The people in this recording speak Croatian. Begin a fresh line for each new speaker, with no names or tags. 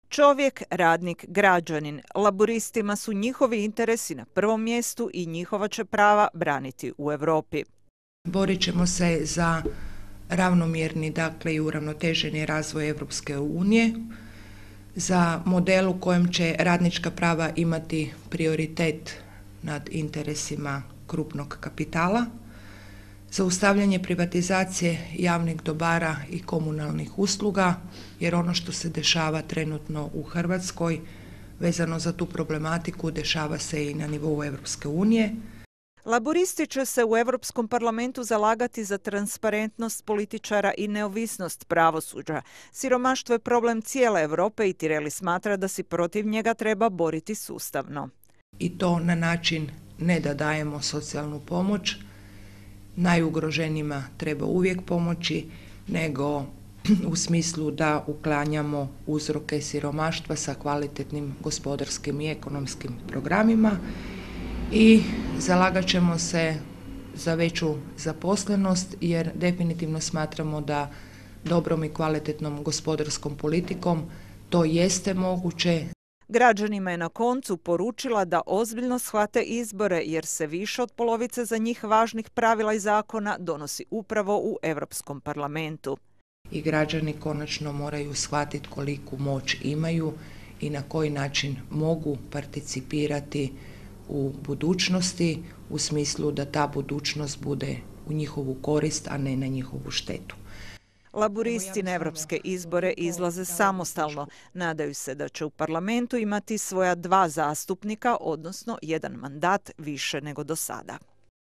Čovjek, radnik, građanin. Laburistima su njihovi interesi na prvom mjestu i njihova će prava braniti u Europi.
Borit ćemo se za ravnomjerni, i uravnoteženi razvoj Europske unije, za model u kojem će radnička prava imati prioritet nad interesima krupnog kapitala, zaustavljanje privatizacije javnih dobara i komunalnih usluga, jer ono što se dešava trenutno u Hrvatskoj vezano za tu problematiku dešava se i na nivou Europske unije.
Laburisti će se u Europskom parlamentu zalagati za transparentnost političara i neovisnost pravosuđa. Siromaštvo je problem cijele Europe i Tireli smatra da se protiv njega treba boriti sustavno.
I to na način ne da dajemo socijalnu pomoć, najugroženijima treba uvijek pomoći, nego u smislu da uklanjamo uzroke siromaštva sa kvalitetnim gospodarskim i ekonomskim programima i zalagat ćemo se za veću zaposlenost jer definitivno smatramo da dobrom i kvalitetnom gospodarskom politikom to jeste moguće.
Građanima je na koncu poručila da ozbiljno shvate izbore jer se više od polovice za njih važnih pravila i zakona donosi upravo u Europskom parlamentu.
I građani konačno moraju shvatiti koliku moć imaju i na koji način mogu participirati u budućnosti u smislu da ta budućnost bude u njihovu korist, a ne na njihovu štetu.
Laburisti na europske izbore izlaze samostalno. Nadaju se da će u parlamentu imati svoja 2 zastupnika, odnosno 1 mandat više nego do sada.